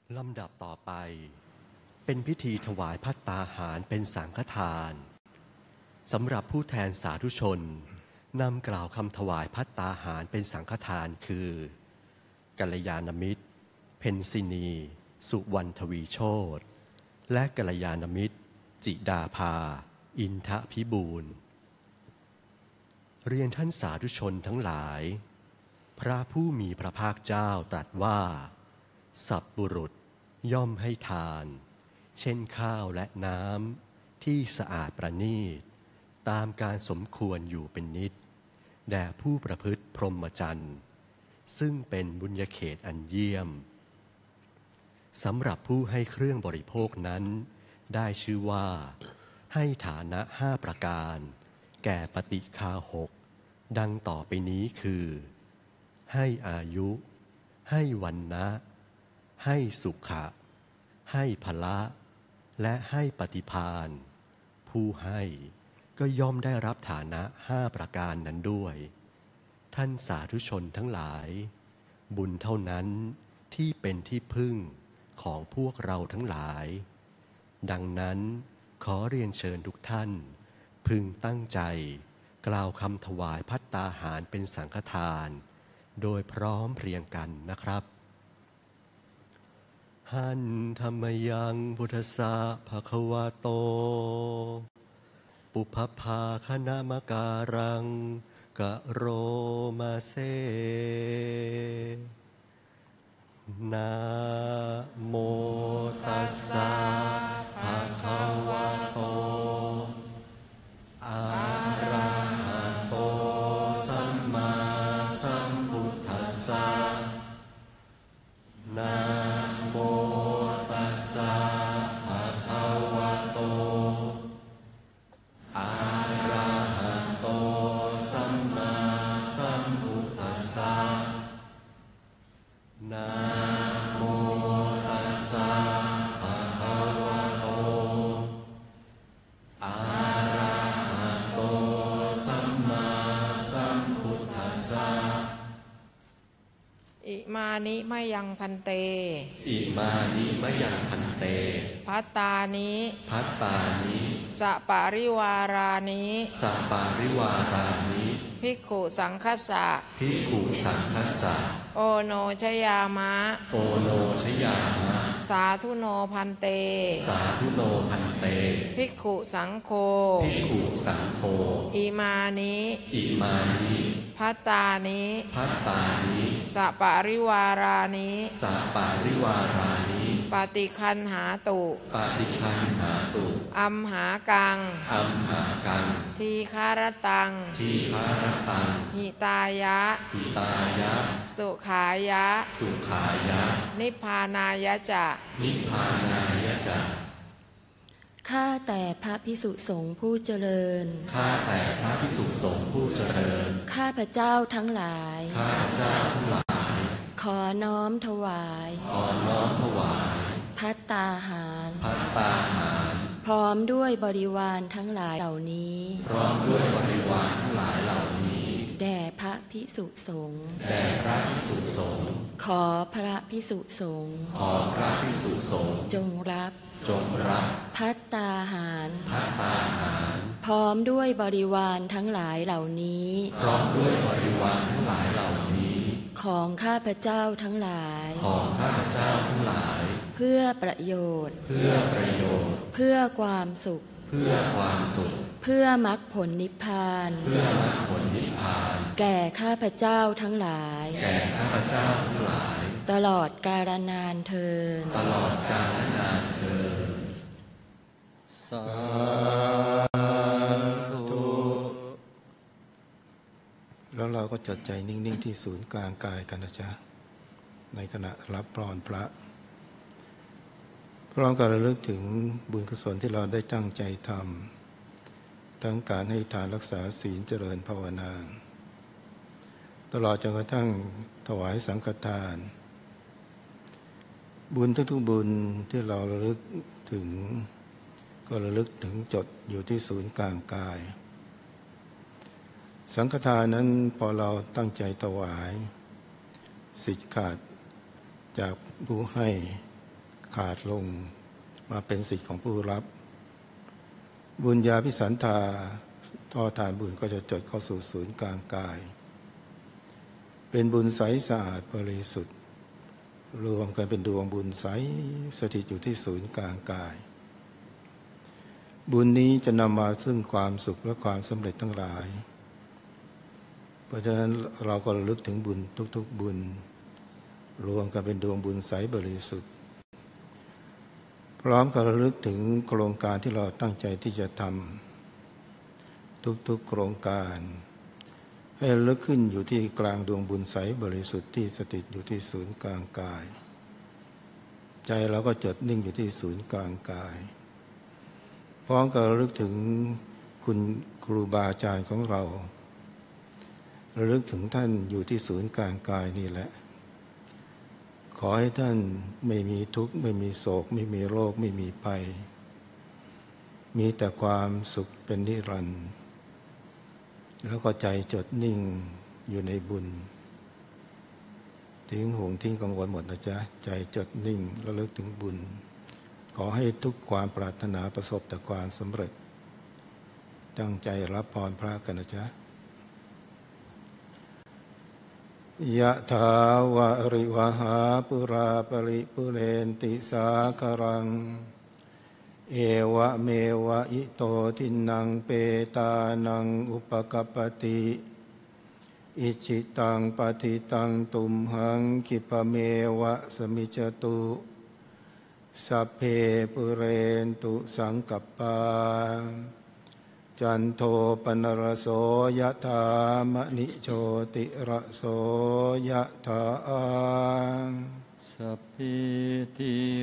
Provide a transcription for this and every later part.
ลำดับต่อไปเป็นพิธีถวายภัตตาหารเป็นสังฆทานสำหรับผู้แทนสาธุชนนำกล่าวคำถวายภัตตาหารเป็นสังฆทานคือกัลยาณมิตรเพ็ญศินีสุวรรณทวีโชติและกัลยาณมิตรจิดาภาอินทพิบูลย์เรียนท่านสาธุชนทั้งหลายพระผู้มีพระภาคเจ้าตรัสว่าสัพบุรุษย่อมให้ทานเช่นข้าวและน้ำที่สะอาดประณีตตามการสมควรอยู่เป็นนิจแด่ผู้ประพฤติพรหมจรรย์ซึ่งเป็นบุญญาเขตอันเยี่ยมสำหรับผู้ให้เครื่องบริโภคนั้นได้ชื่อว่าให้ฐานะ5ประการแก่ปฏิฆาหกดังต่อไปนี้คือให้อายุให้วรรณะให้สุขะให้พละและให้ปฏิภาณผู้ให้ก็ย่อมได้รับฐานะ5ประการนั้นด้วยท่านสาธุชนทั้งหลายบุญเท่านั้นที่เป็นที่พึ่งของพวกเราทั้งหลายดังนั้นขอเรียนเชิญทุกท่านพึงตั้งใจกล่าวคำถวายภัตตาหารเป็นสังฆทานโดยพร้อมเพรียงกันนะครับหันธรรมยังพุทธัสสะภะคะวะโตปุพพภาคณมการังกะโรมาเซนะโมตัสสะภะคะวะโตอะระหะโตสัมมาสัมพุทธัสสะนะโมตัสสะภะคะวะโตอะระหะโตสัมมาสัมพุทธัสสะนะโมตัสสะภะคะวะโตอะระหะโตสัมมาสัมพุทธัสสะอิมานิมะยังพันเตอิมานิมะยังพันเตภัตตานิภัตตานิสัปาริวารานิสัปาริวารานิภิกขุสังคัสสะภิกขุสังคัสสะโอโนชยามะโอโนชยามะสาธุโนพันเตสาธุโนพันเตภิกขุสังโฆภิกขุสังโฆอิมานิอิมานิภัตตานิภัตตานิสัปาริวารานิสัปาริวารานิปฏิคันหาตุปฏิคันหาตุอัมหากังอัมหากังทีฆารตังทีฆารตังหิตายะหิตายะสุขายะสุขายะนิพพานายะจะนิพพานายะจะข้าแต่พระภิกษุสงฆ์ผู้เจริญข้าแต่พระภิกษุสงฆ์ผู้เจริญข้าพระเจ้าทั้งหลายข้าพเจ้าทั้งหลายขอน้อมถวายขอน้อมถวายภัตตาหารภัตตาหารพร้อมด้วยบริวารทั้งหลายเหล่านี้พร้อมด้วยบริวารทั้งหลายเหล่านี้แด่พระภิกษุสงฆ์แด่พระภิกษุสงฆ์ขอพระภิกษุสงฆ์ขอพระภิกษุสงฆ์จงรับภัตตาหารภัตตาหารพร้อมด้วยบริวารทั้งหลายเหล่านี้พร้อมด้วยบริวารทั้งหลายเหล่านี้ของข้าพเจ้าทั้งหลายของข้าพเจ้าทั้งหลายเพื่อประโยชน์เพื่อประโยชน์เพื่อความสุขเพื่อความสุขเพื่อมรรคผลนิพพานเพื่อมรรคผลนิพพานแก่ข้าพเจ้าทั้งหลายแก่ข้าพเจ้าทั้งหลายตลอดกาลนานเทอญตลอดกาลนานเทอญสาธุแล้วเราก็จัดใจนิ่งๆที่ศูนย์กลางกายกันนะจ๊ะในขณะรับพรพระพร้อมกับระลึกถึงบุญกุศลที่เราได้ตั้งใจทำทั้งการให้ทานรักษาศีลเจริญภาวนาตลอดจนกระทั่งถวายสังฆทานบุญทุกๆบุญที่เราระลึกถึงก็ระลึกถึงจดอยู่ที่ศูนย์กลางกายสังฆทานนั้นพอเราตั้งใจถวายสิทธิ์ขาดจากผู้ให้ขาดลงมาเป็นสิทธิ์ของผู้รับบุญญาภิสันธาท่อทานบุญก็จะจดเข้าสู่ศูนย์กลางกายเป็นบุญใสสะอาดบริสุทธิ์รวมกันเป็นดวงบุญใสสถิตอยู่ที่ศูนย์กลางกายบุญนี้จะนำมาซึ่งความสุขและความสำเร็จทั้งหลายเพราะฉะนั้นเราก็ระลึกถึงบุญทุกๆบุญรวมกันเป็นดวงบุญใสบริสุทธิ์พร้อมกับระลึกถึงโครงการที่เราตั้งใจที่จะทำทุกๆโครงการให้ระลึกขึ้นอยู่ที่กลางดวงบุญใสบริสุทธิ์ที่สถิตอยู่ที่ศูนย์กลางกายใจเราก็จดนิ่งอยู่ที่ศูนย์กลางกายพร้อมกับระลึกถึงคุณครูบาอาจารย์ของเราระลึกถึงท่านอยู่ที่ศูนย์กลางกายนี่แหละขอให้ท่านไม่มีทุกข์ไม่มีโศกไม่มีโรคไม่มีภัยมีแต่ความสุขเป็นนิรันดร์แล้วก็ใจจดนิ่งอยู่ในบุญทิ้งห่วงทิ้งกังวลหมดนะจ๊ะใจจดนิ่งระลึกถึงบุญขอให้ทุกความปรารถนาประสบแต่ความสำเร็จตั้งใจรับพรพระกันนะจ๊ะยะถาวะริวหาปุราปริปุเรนติสาคารังเอวะเมวะอิโตทินังเปตานังอุปกัปปติอิจิตังปฏิตังตุมหังคิปะเมวะสมิจตุสัพเพปุเรนตุสังกัปปาจันโทปนรโสยะถามณิโชติระโสยะถาสัพพิติโย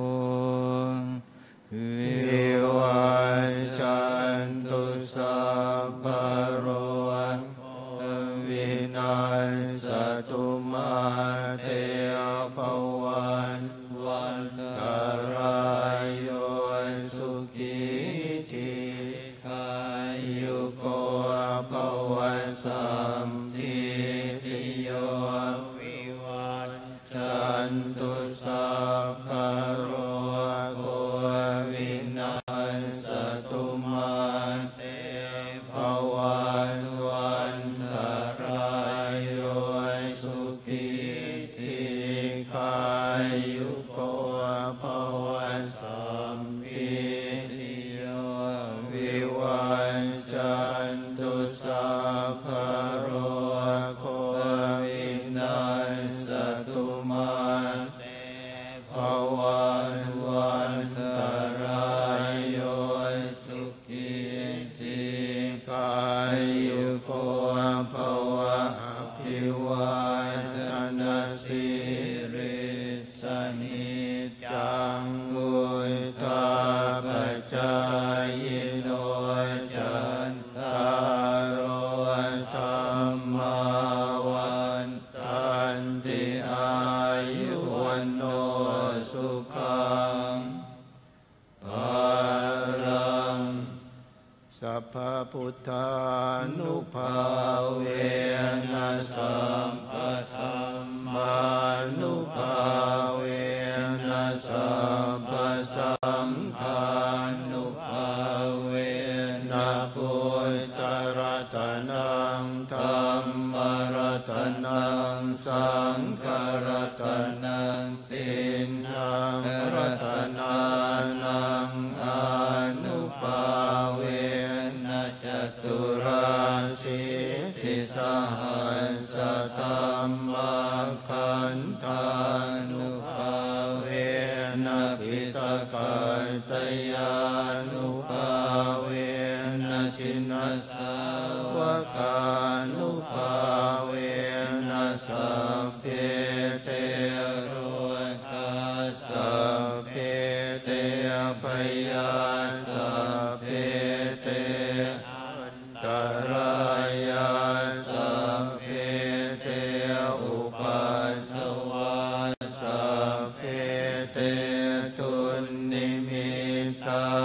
วิวัชชันตุสัพพะโรวินาศตุมาเตภวันตรายโยสุขีทีขายุโกภวันสัมภิติโยวิวัชชันตุสัพพะโรโควินาศตุมาเตภวันวันตรายโยสุขีทีขายุโกภวันสัมภิติโยวิวัชชันตุสัพพะโรโควินาศตุมาเตภวันวันตรายโยสุขีทีขายุโกภวะอภิวาทนาสิริสนิจังวุฒาปัจจายโนจันตารโอธรรมาวันตันติอายุวันโนสุขังภาลังสัพพพุทธานุภาเวนะสัมปทัมมานุภาเวนะสัมปสังฆานุภาเวนะพุทธรัตนังธัมมรัตนังสังฆรัตนังติณังรัตนานังอนุภาเวนะจตุราสิทธิสหัสสะธัมมาคันธานุภาเวนะปิตกัตตยานุภาเวนะชินสาวกานุภาเวนะสัพเพเตโรกัสสัพเพเตพยาสัพเพเตอันตรายาสัพเพเตอุปัฏฐวาสัพเพเตตุนิมิตา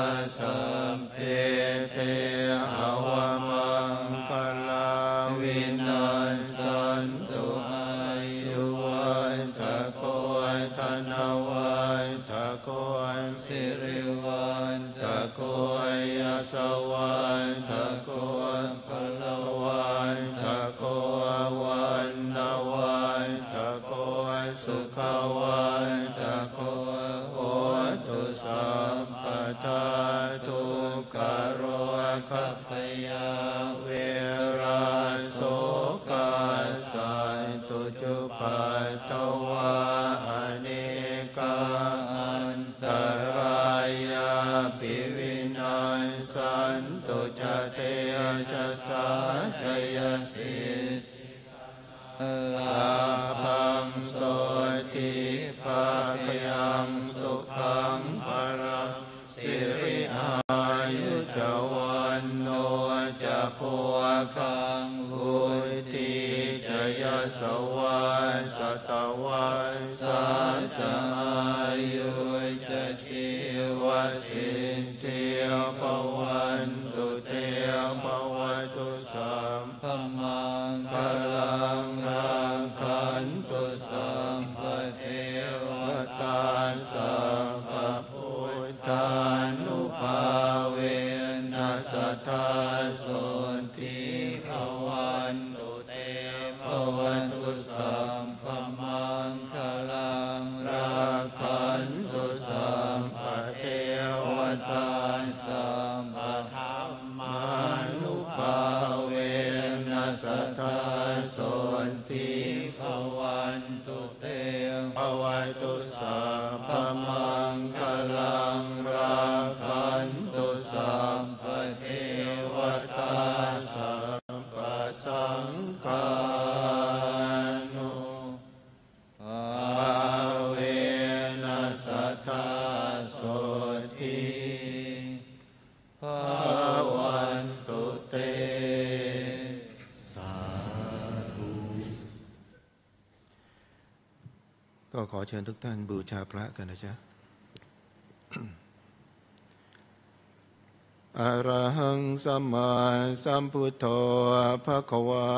ทะโกสิริวันทะโกยสวันทะโกพลวันทะโกวันนวันทะโกสุขวันทะโกโหตุสัมปทาทุกขโรคัพพยาเวราโสกาสันตุจุปัฏฐวาอเนกาอันตรายาปิวินัสสันตุจเตจะสาชยสิทธิลาภังโสติภาคยังสุขังภลังสิริอายุจวันโนจะปัวคังวุติจะยสวันสตวันสาจะอายุจะชีวสิทธิภวันตุเตภวตุสัมภมังคลังรังขันตุสัมปเทวตาสัพพพุทธานุภาเวนัสสัทธาโสติภวันตุเตภวตุสัมภมังคลังรังขันตุสัมปเทวตาสัมปธัมมานุภาเวนัสสัทธาโสติภวันตุเตภวตุสัมภมังคลังรังขันตุสัมปเทวตาสัมปสังฆานุภาเวนัสสัทธาโสติภวันตุเตสาธุก็ขอเชิญทุกท่านบูชาพระกันนะจ๊ะ อะระหังสัมมาสัมพุทโธภควา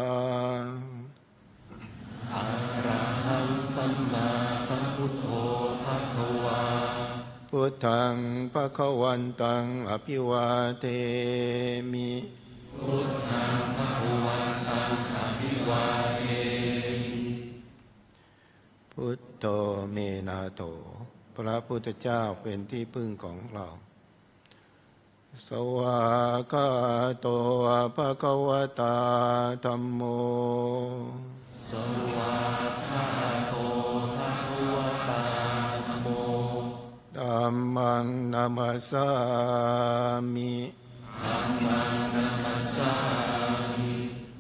อะระหังสัมมาสัมพุทโธภควาพุทธังภควันตังอภิวาเทมิพุทธังภควันตังอภิวาเทมิพุทโธเมนาโถพระพุทธเจ้าเป็นที่พึ่งของเราสวากาโตภควตาธัมโมสวากาโตภควตาธัมโมธัมมังนัมสสามิธัมมังนัมสสามิ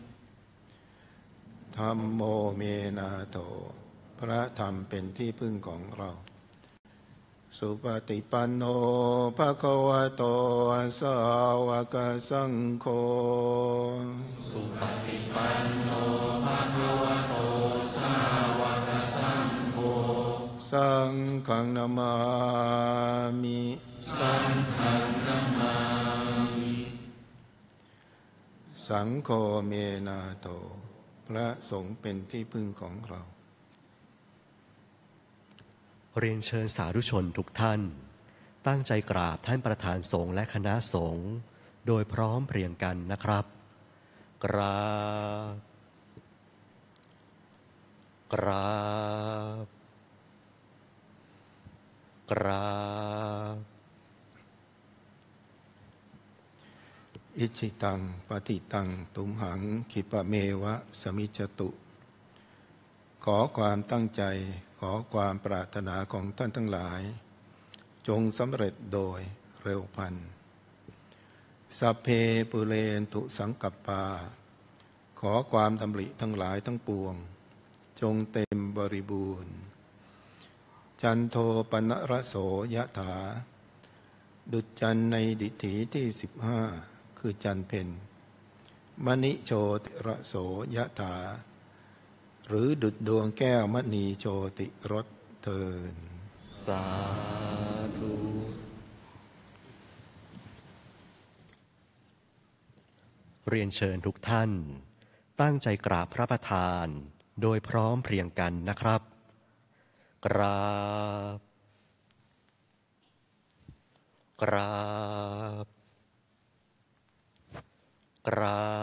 ธัมโมเมนาโถพระธรรมเป็นที่พึ่งของเราสุปฏิปันโนภควโตสาวกสังโฆสุปฏิปันโนภควโตสาวกสังโฆสังฆังนามามิสังฆังนามามิสังโฆเมนาโถพระสงฆ์เป็นที่พึ่งของเราเรียนเชิญสาธุชนทุกท่านตั้งใจกราบท่านประธานสงฆ์และคณะสงฆ์โดยพร้อมเพรียงกันนะครับกราบกราบกราบอิจิตังปฏิตังตุมหังคิปะเมวะสมิจจตุขอความตั้งใจขอความปรารถนาของท่านทั้งหลายจงสำเร็จโดยเร็วพลันสัพเพปุเรนตุสังกัปปาขอความดำริทั้งหลายทั้งปวงจงเต็มบริบูรณ์จันโทปนรโสยถาดุจจันในดิถีที่15คือจันเพ็ญมณิโชติระโสยถาหรือดุจดวงแก้วมณีโชติรสเทินสาธุ เรียนเชิญทุกท่านตั้งใจกราบพระประธานโดยพร้อมเพรียงกันนะครับกราบกราบ กรา